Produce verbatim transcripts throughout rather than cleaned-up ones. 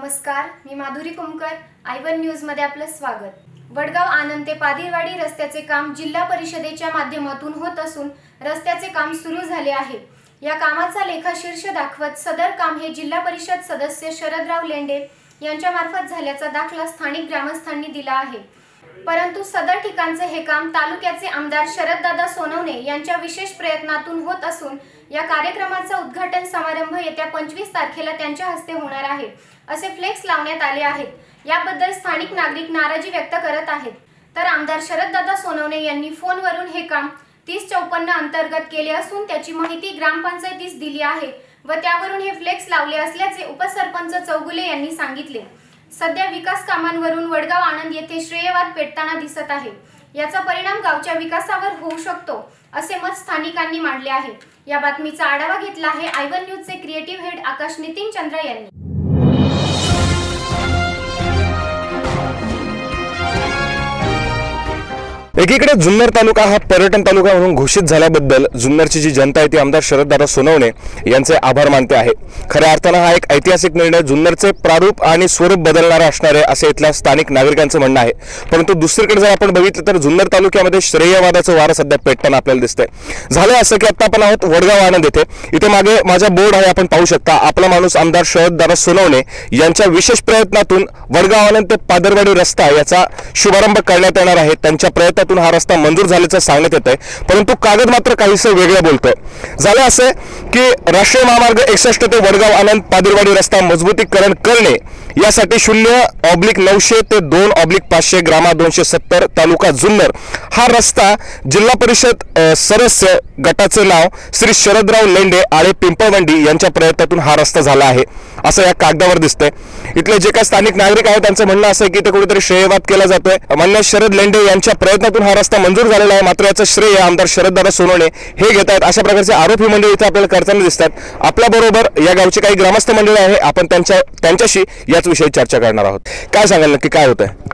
नमस्कार, मी Madhuri Kumkar, I one news मध्ये आपलं स्वागत। वडगाव आनंद ते पादिरवाडी रस्त्याचे काम जिल्हा परिषदेच्या माध्यमातून होत असून रस्त्याचे काम सुरू झाले आहे। या कामाचा लेखाशीर्ष दाखवत सदर काम हे जिल्हा परिषद सदस्य शरदराव लेंडे यांच्या मार्फत झाल्याचा दाखला स्थानिक ग्रामस्थांनी दिला आहे। परंतु सदर ठिकाणचे हे काम तालुक्याचे आमदार शरददादा सोनवणे यांच्या विशेष प्रयत्नातून होत असून या कार्यक्रमाचा उद्घाटन समारंभ येत्या पंचवीस तारखेला त्यांच्या हस्ते होणार आहे असे फ्लेक्स लावण्यात आले आहेत। याबद्दल स्थानिक नागरिक नाराजी व्यक्त करत आहेत। तर आमदार शरददादा सोनवणे यांनी फोनवरून हे काम तीस चौपन्न अंतर्गत केले असून त्याची माहिती ग्रामपंचायतीस दिली आहे व त्यावरून हे फ्लेक्स लावले असल्याचे उपसरपंच चौगुले यांनी सांगितले। सध्या विकास कामांवरून वडगाव आनंद येथे श्रेयवाद पेटताना दिसत आहे। याचा परिणाम गावच्या विकासावर होऊ शकतो असे मत स्थानिकांनी मांडले आहे। या बातमीचा आढावा घेतला आहे आय वन न्यूजचे क्रिएटिव्ह हेड आकाश नितीन चंद्र यांनी। एकीकडे जुन्नर तालुका हा पर्यटन तालुका म्हणून घोषित झाल्याबद्दल जुन्नरची जी जनता आहे ती आमदार शरददादा सोनवणे यांचे आभार मानते आहे। खऱ्या अर्थाने हा एक ऐतिहासिक निर्णय जुन्नरचे प्रारूप आणि स्वरूप बदलणारा असणार आहे असे इथल्या स्थानिक नागरिकांचं म्हणणं आहे। परंतु दुसरीकडे जर आपण बघितलं तर जुन्नर तालुक्यामध्ये श्रेयवादाचं वारं सध्या पेटताना आपल्याला दिसतंय। झालं असं की आता आपण आहोत वडगाव आनंद येथे। इथे मागे माझा बोर्ड आहे, आपण पाहू शकता। आपला माणूस आमदार शरददादा सोनवणे यांच्या विशेष प्रयत्नातून वडगाव आनंद ते पादरवाडी रस्ता याचा शुभारंभ करण्यात येणार आहे। त्यांच्या प्रयत्न हा रस्ता मंजूर झाल्याचं सांगण्यात येत आहे, परंतु कागद मात्र काहीसं वेगळं बोलतोय। झालं असं की राष्ट्रीय महामार्ग एकसष्ट ते वडगाव आनंद पादिरवाडी रस्ता मजबूतीकरण करणे यासाठी शून्य ऑब्लिक नऊशे ते दोन ऑब्लिक पाचशे ग्रामा दोनशे सत्तर तालुका जुन्नर हा रस्ता जिल्हा परिषद सदस्य गटाचे नाव श्री शरदराव लेंडे आळे पिंपळवंडी यांच्या प्रयत्नातून हा रस्ता झाला आहे असं या कागदावर दिसतंय। इथले जे काही स्थानिक नागरिक आहेत त्यांचं म्हणणं असं की ते कुठेतरी श्रेयवाद केला जातोय। मान्य शरद लेंडे यांच्या प्रयत्नातून हा रस्ता मंजूर झालेला आहे, मात्र याचं श्रेय आमदार शरददादा सोनवणे हे घेत आहेत अशा प्रकारचे आरोप ही मंडळी इथे आपल्याला करताना दिसतात। आपल्या बरोबर या गावचे काही ग्रामस्थ मंडळी आहे, आपण त्यांच्या त्यांच्याशी याच विषयी चर्चा करणार आहोत। काय सांगाल नक्की काय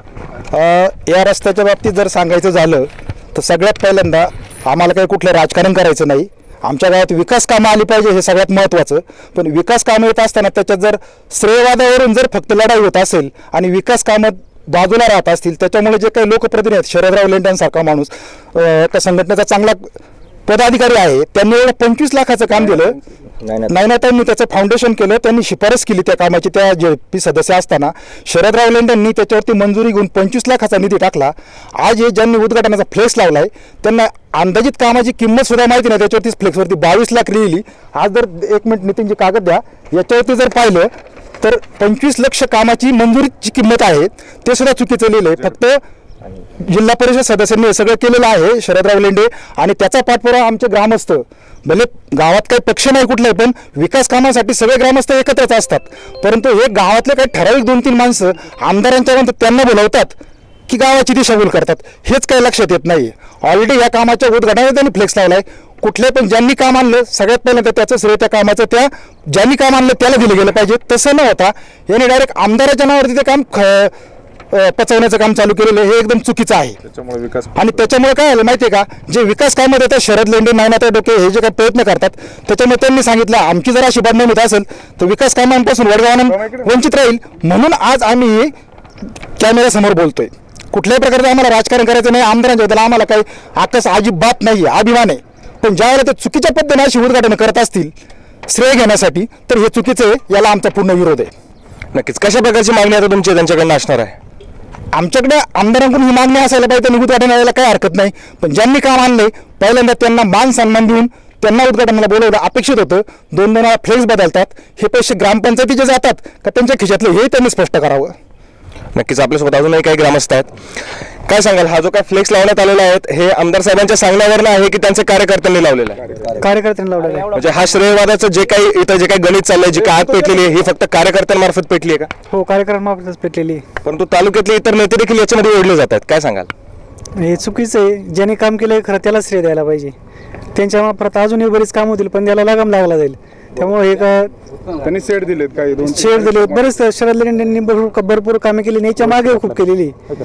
होतंय या रस्त्याच्या बाबतीत? जर सांगायचं झालं तर सगळ्यात पहिल्यांदा आम्हाला काही कुठलं राजकारण करायचं नाही। आमच्या गावात विकास कामं आली पाहिजे हे सगळ्यात महत्त्वाचं। पण विकास कामं येत असताना त्याच्यात जर श्रेयवादावरून जर फक्त लढाई होत असेल आणि विकास कामं बाजूला राहत असतील, त्याच्यामुळे जे काही लोकप्रतिनिधी आहेत, शरदराव लेंड्यांसारखा माणूस त्या संघटनेचा चांगला पदाधिकारी आहे, त्यांनी एवढं पंचवीस लाखाचं काम दिलं नाही ना, त्यांनी त्याचं फाउंडेशन केलं, त्यांनी शिफारस केली त्या कामाची। त्या जे पी सदस्य असताना शरदराव लेंड्यांनी त्याच्यावरती मंजुरी घेऊन पंचवीस लाखाचा निधी टाकला। आज हे ज्यांनी उद्घाटनाचा फ्लेक्स लावलाय त्यांना अंदाजित कामाची किंमत सुद्धा माहिती नाही, त्याच्यावरती फ्लेक्सवरती बावीस लाख लिहिली। आज जर एक मिनिट नितीनची कागद द्या, याच्यावरती जर पाहिलं तर पंचवीस लक्ष कामाची मंजुरीची किंमत आहे, ते सुद्धा चुकीचं लिहिलंय। फक्त जिल्हा परिषद सदस्यांनी हे सगळं केलेलं आहे शरदराव लेंडे, आणि त्याचा पाठपुरावा आमचे ग्रामस्थ, भले गावात काही पक्ष नाही कुठलाही, पण विकास कामासाठी सगळे ग्रामस्थ एकत्रच असतात। परंतु हे गावातले काही ठराविक दोन तीन माणसं आमदारांच्या नंतर त्यांना बोलवतात की गावाची दिशाभूल करतात, हेच काही लक्षात येत नाही। ऑलरेडी या कामाच्या उद्घाटनाला त्यांनी फ्लेक्स लावलाय। कुठले पण ज्यांनी काम आणलं सगळ्यात पहिल्यांदा त्याचं श्रेय त्या कामाचं त्या ज्यांनी काम आणलं त्याला दिलं गेलं पाहिजे। तसं न होता याने डायरेक्ट आमदाराच्या नावावरती ते काम पचवण्याचं काम चालू केलेलं हे एकदम चुकीचं आहे। त्याच्यामुळे विकास आणि त्याच्यामुळे काय झालं माहिती आहे का, जे विकास कामं देतात शरद लेंडे नायनाताई डोके हे जे काही प्रयत्न करतात, त्याच्यामुळे त्यांनी सांगितलं आमची जर अशी बदनामी होत असेल तर विकास कामांपासून वडगाव आनंद वंचित राहील। म्हणून आज आम्ही कॅमेऱ्यासमोर बोलतोय। कुठल्याही प्रकारचं आम्हाला राजकारण करायचं नाही, आमदारांच्या बद्दल आम्हाला काही आकस अजिबात नाही, अभिमान आहे। पण ज्यावेळेला ते चुकीच्या पद्धतीने अशी उद्घाटन करत असतील श्रेय घेण्यासाठी तर हे चुकीचं आहे, याला आमचा पूर्ण विरोध आहे। नक्कीच कशा प्रकारची मागणी आता तुमची त्यांच्याकडनं असणार आहे? आमच्याकडे आमदारांकडून ही मागणी असायला पाहिजे, त्यांनी उद्घाटन यायला काही हरकत नाही। पण ज्यांनी काम आणलंय पहिल्यांदा त्यांना मान सन्मान देऊन त्यांना उद्घाटनाला बोलवलं अपेक्षित होतं। दोन दोन फ्लेक्स बदलतात, हे पैसे ग्रामपंचायतीचे जातात का त्यांच्या खिशातले हे त्यांनी स्पष्ट करावं। नक्कीच आपल्यासोबत अजूनही काही ग्रामस्थ आहेत, काय सांगाल? हा जो काय फ्लेक्स लावण्यात आलेला आहे हे आमदार साहेबांच्या सांगण्यावरून आहे की त्यांच्या कार्यकर्त्यांनी लावलेला आहे? कार्यकर्त्यांनी लावलेला आहे। म्हणजे हा श्रेयवादाचं जे काही इथं जे काही गणित चाललंय, जी काय आग पेटलेली आहे ही फक्त कार्यकर्त्यांमार्फत पेटली आहे का? हो, कार्यकर्त्यांमार्फतच पेटलेली आहे। परंतु तालुक्यातले इतर नेते देखील याच्यामध्ये ओढले जातात, काय सांगाल? हे चुकीचं आहे। ज्यांनी काम केलं खरं त्याला श्रेय द्यायला पाहिजे। त्यांच्या मार्फत अजूनही बरीच काम होतील पण त्याला लगाम लागला जाईल, त्यामुळे हे का त्यांनी शेड दिलेत, काही दोन शेड दिले बरेच शरद लेंडेंनी भरपूर कामे केली, याच्या मागे खूप केलेली।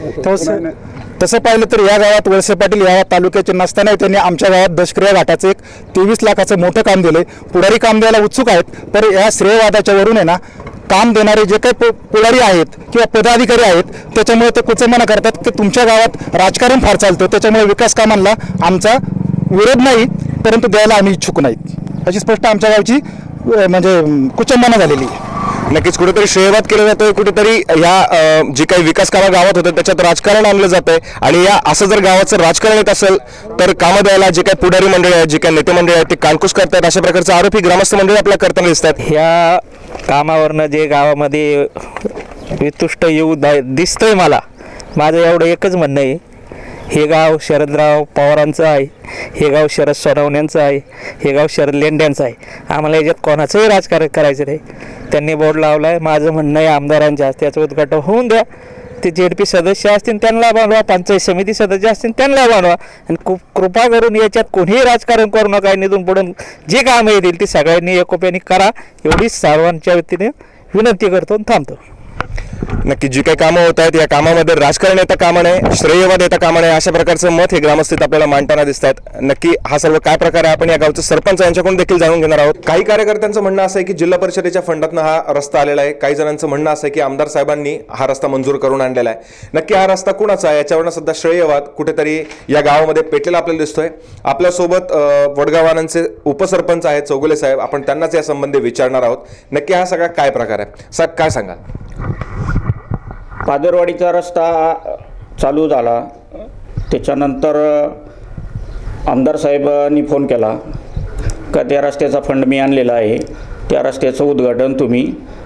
तसं पाहिलं तर या गावात वळसे पाटील या तालुक्याचे नसताना त्यांनी आमच्या गावात दशक्रिया घाटाचं एक तेवीस लाखाचं मोठं काम दिलंय। पुढारी काम द्यायला उत्सुक आहेत, तर या श्रेयवादाच्या वरून आहे ना काम देणारे जे काही पु पुढारी आहेत किंवा पदाधिकारी आहेत त्याच्यामुळे ते कुचंबना करतात की तुमच्या गावात राजकारण फार चालतं, त्याच्यामुळे विकास कामांना आमचा विरोध नाही, परंतु द्यायला आम्ही इच्छुक नाहीत अशी स्पष्ट आमच्या गावची अ, म्हणजे कुचंबना झालेली आहे. नक्कीच कुठेतरी श्रेयवाद केला जातोय, कुठेतरी या जी काही विकास कामं गावात होतं त्याच्यात राजकारण आणलं जातंय आणि या असं जर गावाचं राजकारण येत असेल तर कामं द्यायला जे काही पुढारी मंडळी आहेत, जे काही नेते मंडळी आहेत ते कानकुस करतात, अशा प्रकारचा आरोप ही ग्रामस्थ मंडळी आपल्याला करताना दिसतात. ह्या कामावरनं जे गावामध्ये वितुष्ट येऊ दिसतंय मला, माझं एवढं एकच म्हणणं आहे, हे गाव शरदराव पवारांचं आहे, हे गाव शरद सोनवण्यांचं आहे, हे गाव शरद लेंड्यांचं आहे. आम्हाला याच्यात कोणाचंही राजकारण करायचं नाही. त्यांनी बोर्ड लावला आहे, माझं म्हणणं आहे आमदारांच्या त्याचं उद्घाटन होऊन द्या. ते जेड पी सदस्य असतील त्यांना बनवा, पंचायत समिती सदस्य असतील त्यांना बनवा आणि खूप कृपा करून याच्यात कोणीही राजकारण करू नका. निधून पडून जे कामं येतील ती सगळ्यांनी एकोप्याने करा एवढीच सर्वांच्या वतीने विनंती करतो आणि थांबतो. नक्की जी काही कामं होत आहेत या कामामध्ये राजकारण येता कामा नये, श्रेयवाद येता कामा नये, अशा प्रकारचं मत हे ग्रामस्थित आपल्याला मांडताना दिसत आहेत. नक्की हा सर्व काय प्रकार आहे आपण या गावचे सरपंच यांच्याकडून देखील जाणून घेणार आहोत. काही कार्यकर्त्यांचं म्हणणं असं आहे की जिल्हा परिषदेच्या फंडातनं हा रस्ता आलेला आहे, काही जणांचं म्हणणं असं आहे की आमदार साहेबांनी हा रस्ता मंजूर करून आणलेला आहे. नक्की हा रस्ता कुणाचा आहे याच्यावरनं सध्या श्रेयवाद कुठेतरी या गावामध्ये पेटलेला आपल्याला दिसतोय. आपल्यासोबत वडगावांचे उपसरपंच आहेत चौगुले साहेब, आपण त्यांनाच या संबंधी विचारणार आहोत. नक्की हा सगळा काय प्रकार आहे साहेब, काय सांगाल? पादरवाडीचा रस्ता चालू झाला त्याच्यानंतर आमदार साहेबांनी फोन केला का त्या रस्त्याचा फंड मी आणलेला आहे, त्या रस्त्याचं उद्घाटन तुम्ही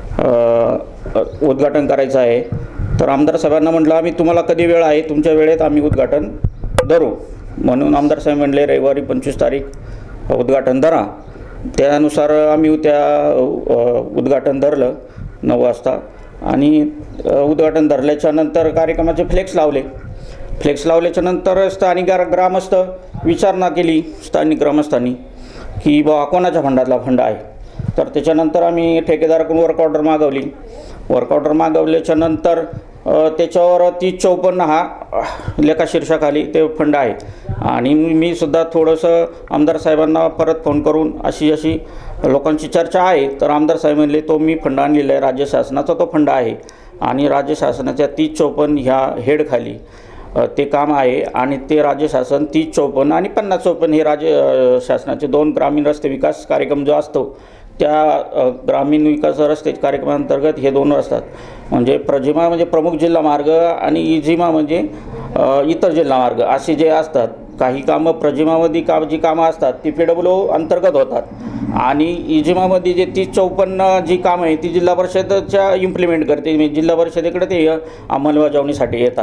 उद्घाटन करायचं आहे. तर आमदार साहेबांना म्हटलं आम्ही तुम्हाला कधी वेळ आहे, तुमच्या वेळेत आम्ही उद्घाटन धरू. म्हणून आमदार साहेब म्हणले रविवारी पंचवीस तारीख उद्घाटन धरा. त्यानुसार आम्ही त्या उद्घाटन धरलं नऊ वाजता आणि उद्घाटन धरल्याच्या नंतर कार्यक्रमाचे फ्लेक्स लावले. फ्लेक्स लावल्याच्या नंतर स्थानिक ग्रामस्थ विचारणा केली स्थानिक ग्रामस्थांनी की बा कोणाच्या फंडातला फंड आहे. तर त्याच्यानंतर आम्ही ठेकेदाराकडून वर्क ऑर्डर मागवली. वर्क ऑर्डर मागवल्याच्या नंतर त्याच्यावर तीस चौपन्न हा लेखाशीर्षाखाली ते फंड आहे आणि मी सुद्धा थोडंसं आमदार साहेबांना परत फोन करून अशी अशी लोकांची चर्चा आहे. तर आमदार साहेब म्हणले तो मी फंड आणलेला आहे, राज्य शासनाचा तो फंड आहे आणि राज्य शासनाच्या तीस चौपन्न ह्या हेडखाली ते काम आहे आणि ते राज्य शासन तीस चौपन्न आणि पन्नास चौपन्न हे राज्य शासनाचे दोन ग्रामीण रस्ते विकास कार्यक्रम जो असतो त्या ग्रामीण विकास रस्ते कार्यक्रमांतर्गत हे दोन असतात. म्हणजे प्रजिमा म्हणजे प्रमुख जिल्हा मार्ग आणि इजिमा म्हणजे इतर जिल्हा मार्ग असे जे असतात. काही कामं प्रजिमामध्ये का जी कामं असतात ती पी डब्ल्यू अंतर्गत होतात आणि इजिमामध्ये जे तीस चौपन्न जी कामं आहे ती जिल्हा परिषदेच्या इम्प्लिमेंट करते, म्हणजे जिल्हा परिषदेकडे ते अंमलबजावणीसाठी येतात.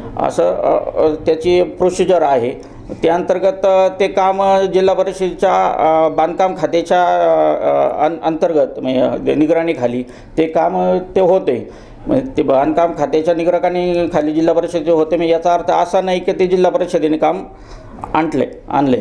असं त्याची प्रोसिजर आहे. त्या अंतर्गत ते काम जिल्हा परिषदेच्या बांधकाम खात्याच्या अं अंतर्गत म्हणजे निगराणीखाली ते काम ते होते. ते बांधकाम खात्याच्या निगराणी खाली जिल्हा परिषदेचे होते. म्हणजे याचा अर्थ असा नाही की ते जिल्हा परिषदेने काम आणले आणले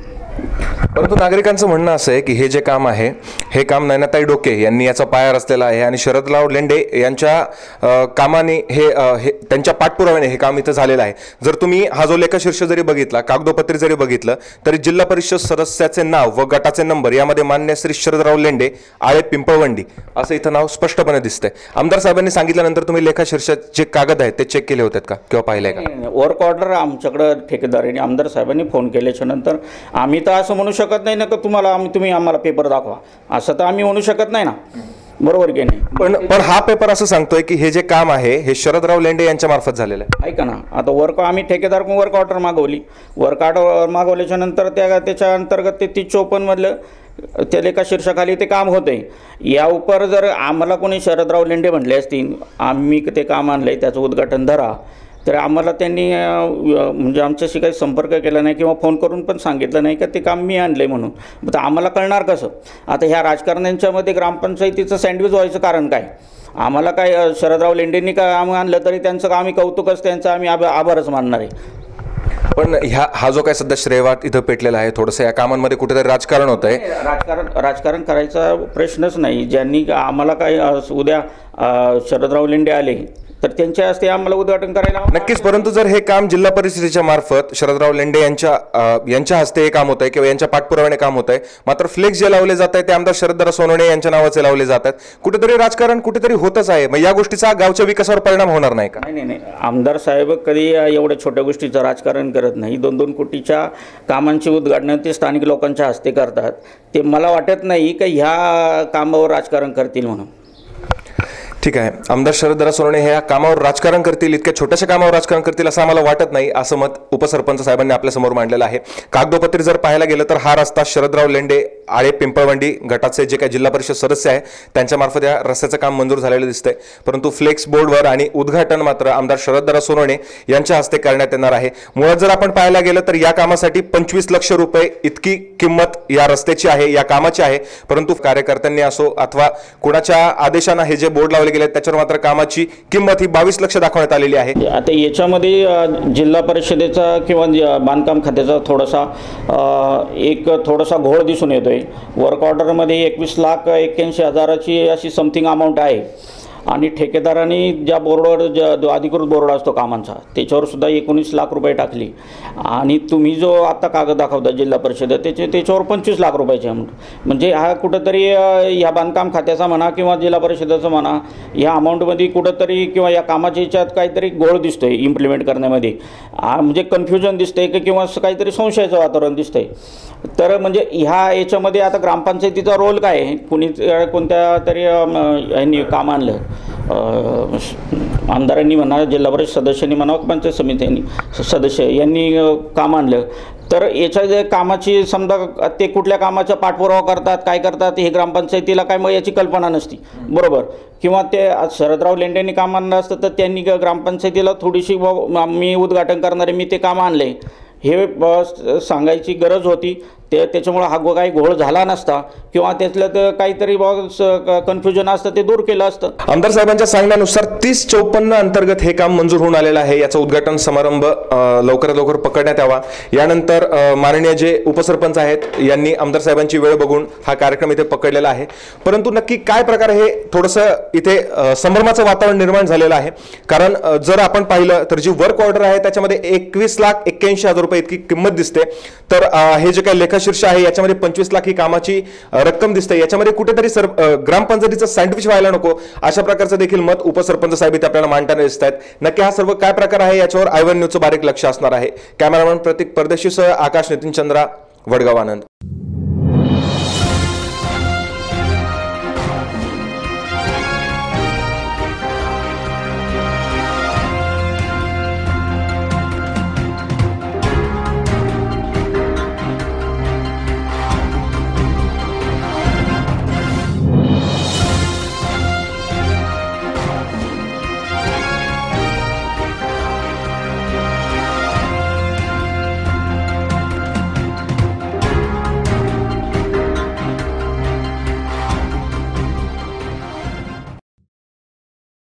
परंतु नागरिकांचं म्हणणं असं आहे की हे जे काम आहे हे काम नयनाताई डोके यांनी याचा पाया रचलेला आहे आणि शरदराव लेंडे यांच्या कामाने हे हे त्यांच्या पाठपुराव्याने हे काम इथं झालेलं आहे. जर तुम्ही हा जो लेखशीर्ष जरी बघितला, कागदोपत्री जरी बघितलं तरी जिल्हा परिषद सदस्याचे नाव व गटाचे नंबर यामध्ये मान्य श्री शरदराव लेंडे आळे पिंपळवंडी असं इथं नाव स्पष्टपणे दिसतंय. आमदार साहेबांनी सांगितल्यानंतर तुम्ही लेखशीर्षाचे जे कागद आहेत ते चेक केले होते का किंवा पाहिले का? वर्क ऑर्डर आमच्याकडे ठेकेदाराने आमदार साहेबांनी फोन केल्याच्या नंतर आम्ही तर असं म्हणू शकत नाही ना का तुम्हाला आम्ही तुम्ही आम्हाला पेपर दाखवा, असं तर आम्ही म्हणू शकत नाही ना, बरोबर की नाही. पण पण हा पेपर असं सांगतोय की हे जे काम आहे हे शरदराव लेंडे यांच्या मार्फत झालेलं आहे. ऐका ना, आता वर्क आम्ही ठेकेदारकडून वर्क ऑर्डर मागवली. वर्क ऑर्डर मागवल्याच्या नंतर त्या त्याच्या अंतर्गत ते तीस चौपन्नमधलं त्या लेखा शीर्षकाखाली ते काम होते. या उपर जर आम्हाला कोणी शरदराव लेंडे म्हटले असतील आम्ही ते काम आणलं आहे त्याचं उद्घाटन धरा, तर आम्हाला त्यांनी म्हणजे आमच्याशी काही संपर्क केला नाही किंवा फोन करून पण सांगितलं नाही का ते काम मी आणलं आहे म्हणून. तर आम्हाला कळणार कसं? आता ह्या राजकारण्यांच्यामध्ये ग्रामपंचायतीचं सँडविच व्हायचं कारण काय? आम्हाला काय शरदराव लेंडेंनी काय आम्ही आणलं तरी त्यांचं आम्ही कौतुकच त्यांचं आम्ही आभ आभारच मानणार आहे. पण ह्या हा जो काय सध्या श्रेयवाद इथं पेटलेला आहे थोडंसं या कामांमध्ये कुठेतरी राजकारण होत आहे. राजकारण राजकारण करायचा प्रश्नच नाही. ज्यांनी आम्हाला काय उद्या शरदराव लेंडे आले तर त्यांच्या हस्ते आम्हाला उद्घाटन करायला नक्कीच. परंतु जर हे काम जिल्हा परिषदेच्या मार्फत शरदराव लेंडे यांच्या अ, यांच्या हस्ते हे काम होत आहे किंवा यांच्या पाठपुराव्याने काम होत आहे, मात्र फ्लेक्स जे लावले जात आहे ते आमदार शरददादा सोनवणे यांच्या नावाचे लावले जात आहेत, कुठेतरी राजकारण कुठेतरी होतच आहे. मग या गोष्टीचा गावच्या विकासावर परिणाम होणार नाही का? नाही नाही नाही आमदार साहेब कधी एवढ्या छोट्या गोष्टीचं राजकारण करत नाही. दोन दोन कोटीच्या कामांची उद्घाटनं ते स्थानिक लोकांच्या हस्ते करतात. ते मला वाटत नाही की ह्या कामावर राजकारण करतील म्हणून. ठीक आहे, आमदार शरददादा सोनवणे हे या कामावर राजकारण करतील, इतक्या छोट्याशा कामावर राजकारण करतील असं आम्हाला वाटत नाही, असं मत उपसरपंच साहेबांनी आपल्या समोर मांडलेलं आहे. कागदोपत्री जर पाहायला गेलं तर हा रस्ता शरदराव लेंडे आळे पिंपळवंडी गटाचे जे काही जिल्हा परिषद सदस्य आहे त्यांच्यामार्फत या रस्त्याचं काम मंजूर झालेलं दिसतंय. परंतु फ्लेक्स बोर्डवर आणि उद्घाटन मात्र आमदार शरददादा सोनवणे यांच्या हस्ते करण्यात येणार आहे. मुळात जर आपण पाहायला गेलं तर या कामासाठी पंचवीस लक्ष रुपये इतकी किंमत या रस्त्याची आहे, या कामाची आहे. परंतु कार्यकर्त्यांनी असो अथवा कुणाच्या आदेशानं हे जे बोर्ड लावले गेले त्याच्यावर मात्र कामाची किंमत ही बावीस लक्ष दाखवण्यात आलेली आहे. आता याच्यामध्ये अ, जिल्हा परिषदेचा किंवा ज- बांधकाम खात्याचा थोडासा अ, एक थोडासा घोळ दिसून येतोय. वर्क ऑर्डरमध्ये एकवीस लाख एक्क्याऐंशी हजाराची अशी समथिंग अमाऊंट आहे आणि ठेकेदारांनी ज्या बोर्डवर ज जो अधिकृत बोर्ड असतो कामांचा त्याच्यावर सुद्धा एकोणीस लाख रुपये टाकली आणि तुम्ही जो आत्ता कागद दाखवता जिल्हा परिषद त्याचे त्याच्यावर पंचवीस लाख रुपयाची अमाऊंट. म्हणजे हा कुठंतरी अ, ह्या बांधकाम खात्याचा म्हणा किंवा जिल्हा परिषदेचा म्हणा ह्या अमाऊंटमध्ये कुठंतरी किंवा या कामाच्या याच्यात काहीतरी घोळ दिसतोय इम्प्लिमेंट करण्यामध्ये. आ, म्हणजे कन्फ्युजन दिसतंय की किंवा असं काहीतरी संशयाचं वातावरण दिसतंय. तर म्हणजे ह्या याच्यामध्ये आता ग्रामपंचायतीचा रोल काय आहे? कुणी कोणत्या तरी अ, ह्यांनी काम आणलं आमदारांनी म्हणा जिल्हा परिषद सदस्यांनी म्हणा पंचायत समित्यांनी सदस्य यांनी काम आणलं तर याच्या जे कामाची समजा ते कुठल्या कामाचा पाठपुरावा करतात काय करतात हे ग्रामपंचायतीला काय मग याची कल्पना नसती बरोबर. किंवा ते शरदराव लेंडेंनी काम आणलं असतं तर त्यांनी ग्रामपंचायतीला थोडीशी मी उद्घाटन करणारे मी ते काम आणले हे सांगायची गरज होती. ते त्याच्यामुळे हा गो काही घोळ झाला नसता किंवा त्यातलं तर काहीतरी कन्फ्युजन असतं ते दूर केलं असतं. आमदार साहेबांच्या सांगण्यानुसार तीस चौपन्न अंतर्गत हे काम मंजूर होऊन आलेलं आहे. याचा उद्घाटन समारंभ लवकरात लवकर पकडण्यात यावा. यानंतर माननीय जे उपसरपंच आहेत यांनी आमदार साहेबांची वेळ बघून हा कार्यक्रम इथे पकडलेला आहे. परंतु नक्की काय प्रकार हे थोडंसं इथे संभ्रमाचं वातावरण निर्माण झालेलं आहे. कारण जर आपण पाहिलं तर जी वर्क ऑर्डर आहे त्याच्यामध्ये एकवीस लाख एक्क्याऐंशी हजार रुपये इतकी किंमत दिसते. तर हे जे काही लेखाशीर्ष आहे याच्यामध्ये पंचवीस लाख ही कामाची रक्कम दिसते. याच्यामध्ये कुठेतरी सर ग्रामपंचायतीचं सँडविच व्हायला नको अशा प्रकारचं देखील मत उपसरपंच साहेब इथे आपल्याला मांडताना दिसत आहेत. नक्की हा सर्व काय प्रकार आहे याच्यावर आय वन न्यूजचं बारीक लक्ष असणार आहे. कॅमेरामॅन प्रतीक परदेशीसह आकाश नितीन चंद्रा, वडगाव आनंद.